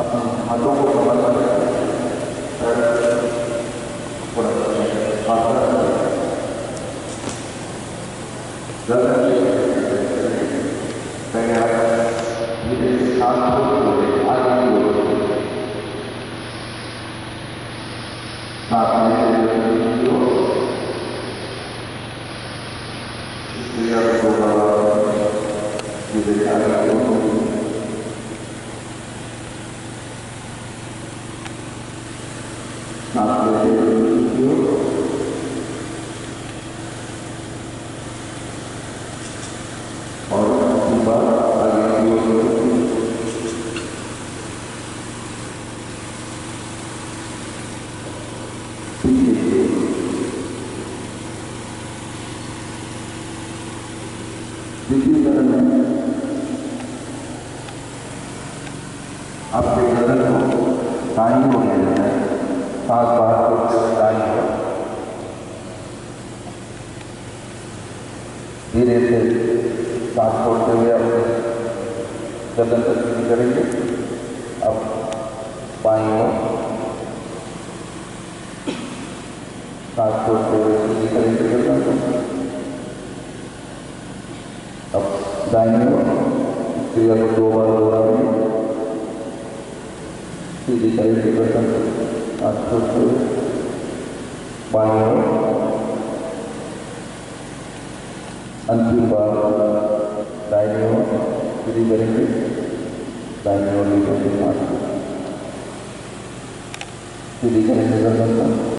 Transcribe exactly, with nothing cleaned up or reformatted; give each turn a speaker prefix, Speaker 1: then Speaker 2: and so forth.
Speaker 1: अपने हाथों को कमर पर द्वितीय चरण में आपके गर्दन को दाईं ओर ले जाना है, सांस बाहर छोड़ते हुए दाईं ओर धीरे से सांस छोड़ते हुए अपने गर्दन पर सीधी करेंगे। अब बाईं ओर सांस छोड़ते हुए सीधी करेंगे गर्दन को। अब दाईं ओर क्रिया को दो बार दोहराएंगे, सीधी करेंगे गर्दन को, हाथ छोड़ते हुए बाईं ओर। अंतिम बार दाईं ओर सीधी करेंगे, दाईं ओर लेकर हाथ सीधी करेंगे गर्दन को।